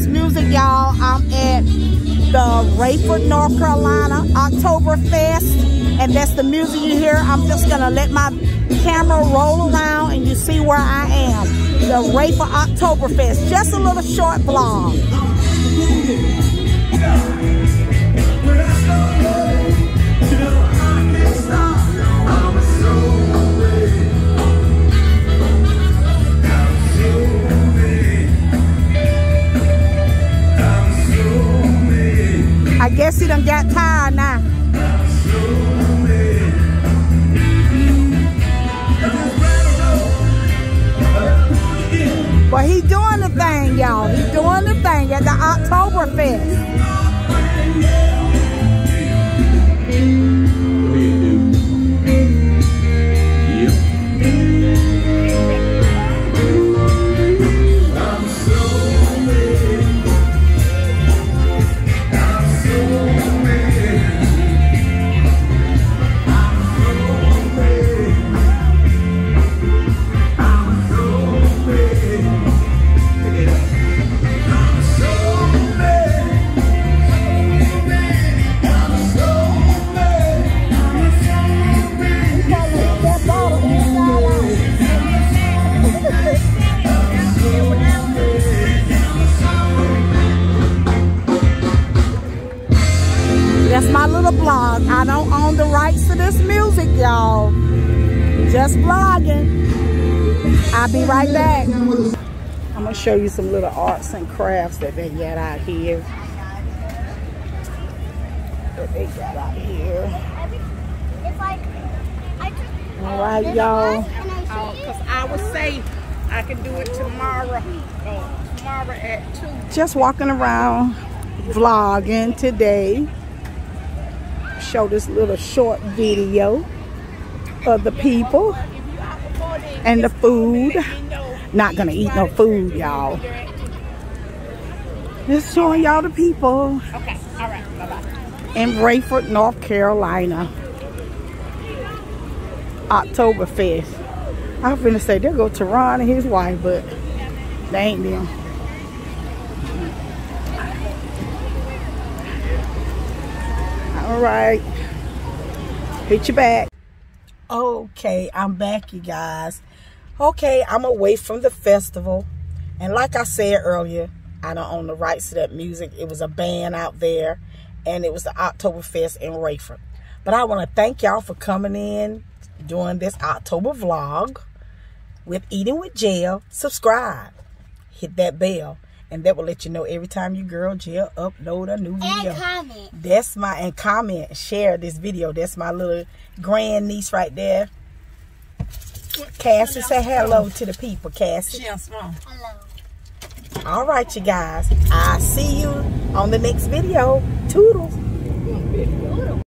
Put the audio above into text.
this music, y'all, I'm at the RAEFORD, North Carolina Oktoberfest, and that's the music you hear. I'm just gonna let my camera roll around and you see where I am. The RAEFORD Oktoberfest, just a little short vlog. I guess he done got tired now. But he doing the thing, y'all. He doing the thing at the Oktoberfest. That's my little blog. I don't own the rights to this music, y'all. Just vlogging. I'll be right back. I'm gonna show you some little arts and crafts that they got out here. All right, y'all. Because I would say I can do it tomorrow. Tomorrow at 2. Just walking around, vlogging today. Show this little short video of the people and the food. Not gonna eat no food, y'all. Just showing y'all the people. Okay, all right, bye-bye. In RAEFORD, North Carolina. Oktoberfest. I was finna say there go Teron and his wife, but they ain't them. All right, hit you back. Okay, I'm back, you guys. Okay, I'm away from the festival, and like I said earlier, I don't own the rights to that music. It was a band out there, and it was the Oktoberfest in RAEFORD. But I want to thank y'all for coming in, doing this October vlog with Eating with Jill. Subscribe, hit that bell, and that will let you know every time your girl Jill upload a new video. And comment. That's my, and comment, share this video. That's my little grand niece right there. Cassie, say hello to the people, Cassie. Hello. All right, you guys. I'll see you on the next video. Toodles.